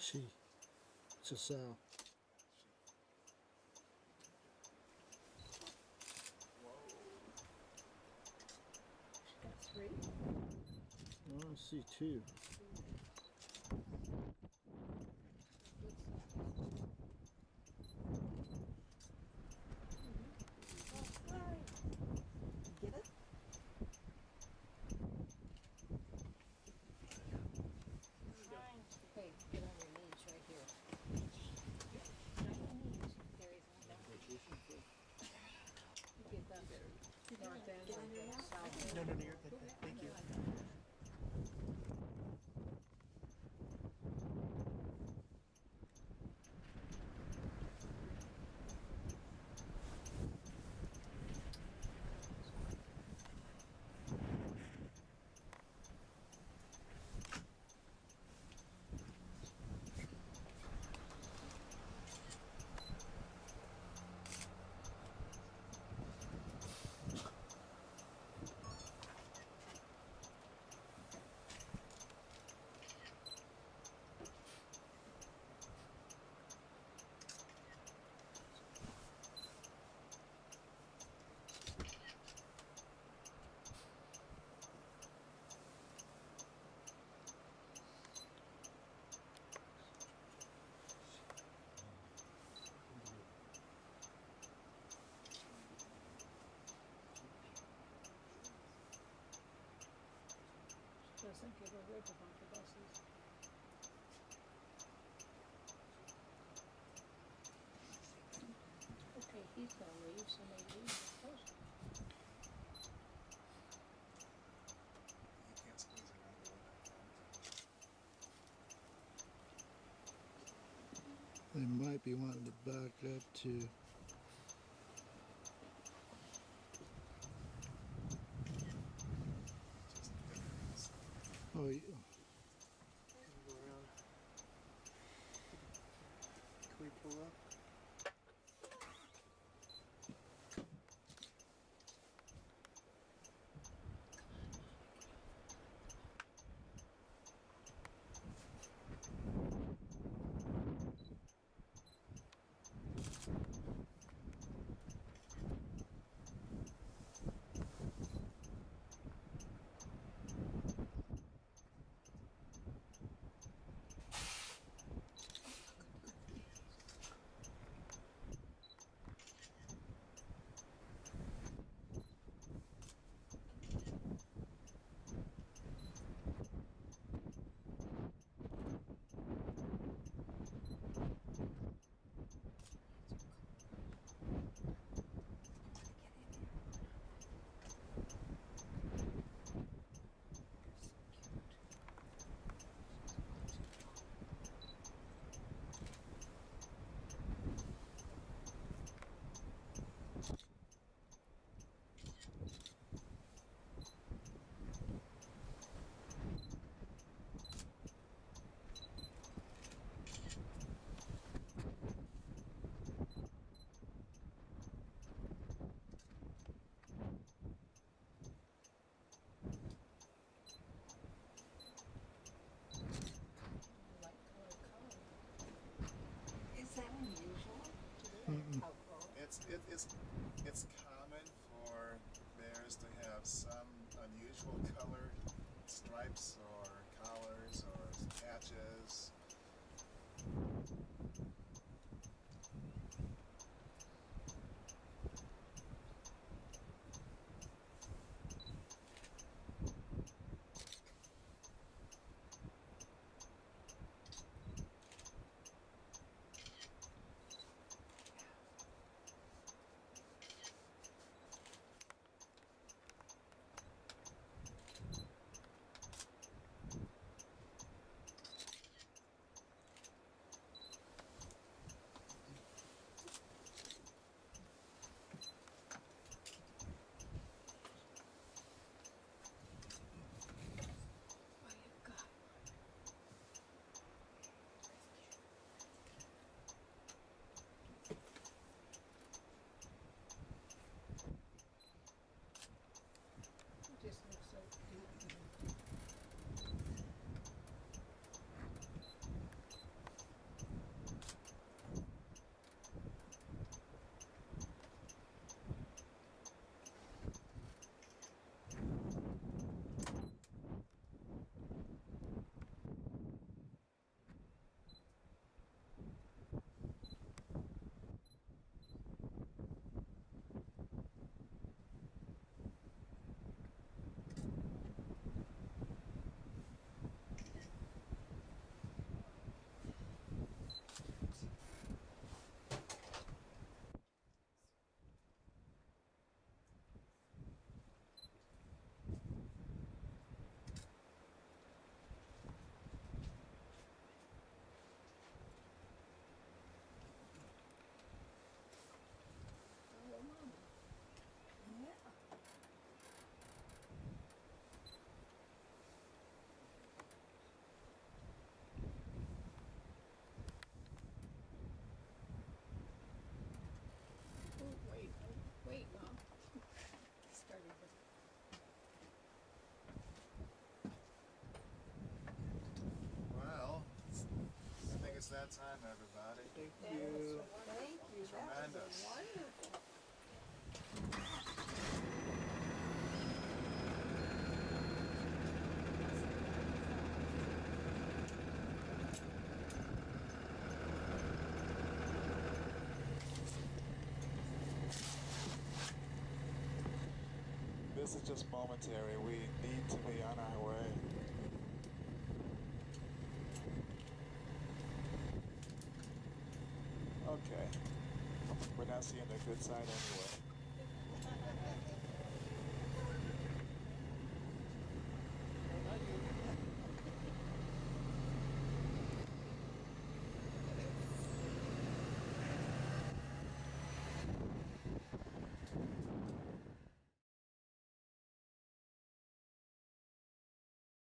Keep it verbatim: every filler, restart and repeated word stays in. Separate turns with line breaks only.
She. It's a sow.
Got three.
Oh, I see two.
Get it? Okay, get on your knees right here. Not your knees. There is one down. You get that north end like that, south end.
No, no, no, you're good. Thank you.
Doesn't give a rip about the buses. Okay, he's gonna leave, so maybe you can post.
You can't squeeze it out of the
They might be wanting to back up to. Oh, yeah.
Go around. Can we pull up?
that time, everybody.
Thank
That
you.
was, thank you, that
Tremendous.
was wonderful.
This is just momentary. We need to be on our way. Okay. We're not seeing the good side anyway.